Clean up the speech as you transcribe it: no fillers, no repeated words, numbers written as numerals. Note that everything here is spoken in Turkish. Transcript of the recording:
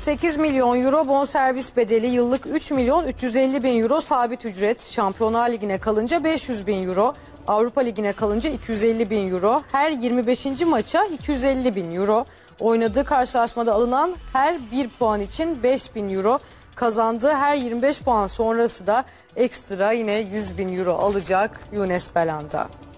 8 milyon euro bonservis bedeli, yıllık 3 milyon 350 bin euro sabit ücret. Şampiyonlar Ligi'ne kalınca 500 bin euro. Avrupa Ligi'ne kalınca 250 bin euro. Her 25. maça 250 bin euro. Oynadığı karşılaşmada alınan her 1 puan için 5 bin euro. Kazandığı her 25 puan sonrası da ekstra yine 100 bin euro alacak Younes Belhanda.